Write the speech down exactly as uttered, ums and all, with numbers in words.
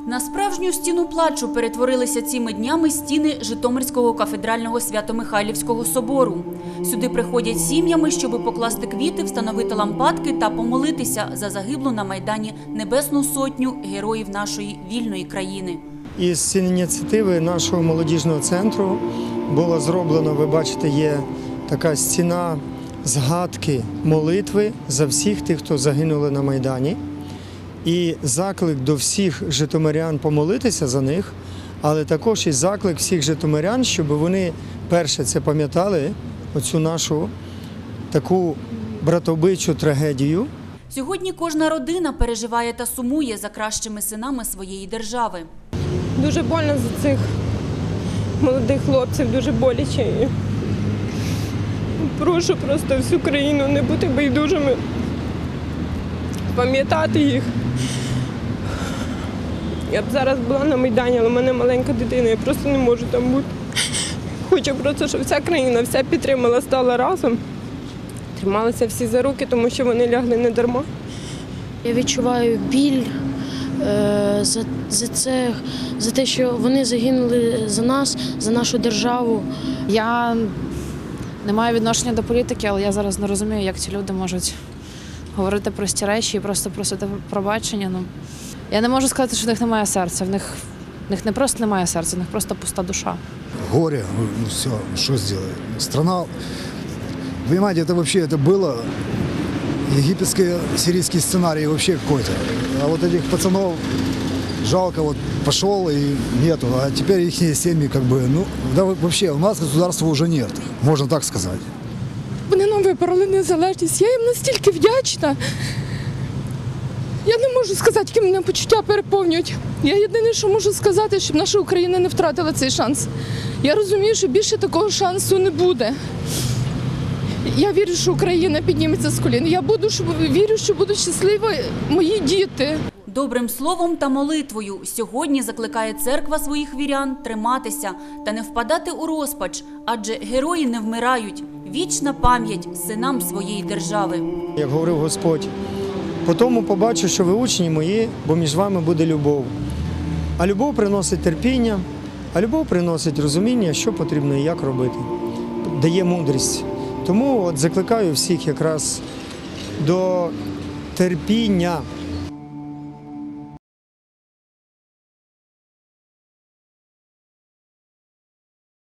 На справжню стіну плачу перетворилися цими днями стіни Житомирського кафедрального Свято-Михайлівського собору. Сюди приходять сім'ями, щоб покласти квіти, встановити лампадки та помолитися за загиблу на Майдані Небесну Сотню героїв нашої вільної країни. Із ініціативи нашого молодіжного центру було зроблено, ви бачите, є така стіна згадки молитви за всіх тих, хто загинули на Майдані. І заклик до всіх житомирян помолитися за них, але також і заклик всіх житомирян, щоб вони, перше, це пам'ятали, оцю нашу таку братовбивчу трагедію. Сьогодні кожна родина переживає та сумує за кращими синами своєї держави. Дуже больно за цих молодих хлопців, дуже боляче. Прошу просто всю країну не бути байдужими, пам'ятати їх. Я б зараз була на Майдані, але в мене маленька дитина, я просто не можу там бути. Хочу просто, щоб вся країна вся підтримала, стала разом. Трималися всі за руки, тому що вони лягли не дарма. Я відчуваю біль е, за, за це, за те, що вони загинули за нас, за нашу державу. Я не маю відношення до політики, але я зараз не розумію, як ці люди можуть говорити прості речі і просто просити пробачення. Ну, я не можу сказати, що в них немає серця. В них, в них не просто немає серця, в них просто пуста душа. Горе, ну все, что сделать? Страна, понимаете, это вообще это было египетский, сирийский сценарий вообще какой-то. А вот этих пацанов жалко, вот пошел и нету, а теперь их семьи как бы, ну, да вообще у нас государства уже нет, можно так сказать. Вони нам вибороли незалежність, я їм настільки вдячна. Я не можу сказати, які мене почуття переповнюють. Я єдине, що можу сказати, щоб наша Україна не втратила цей шанс. Я розумію, що більше такого шансу не буде. Я вірю, що Україна підніметься з колін. Я буду, вірю, що будуть щасливі мої діти. Добрим словом та молитвою сьогодні закликає церква своїх вірян триматися та не впадати у розпач, адже герої не вмирають. Вічна пам'ять синам своєї держави. Як говорив Господь, по тому побачу, що ви учні мої, бо між вами буде любов. А любов приносить терпіння, а любов приносить розуміння, що потрібно і як робити. Дає мудрість. Тому от закликаю всіх якраз до терпіння.